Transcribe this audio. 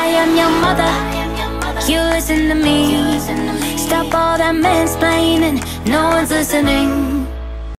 I am your mother, you listen to me. Stop all that mansplaining, no one's listening.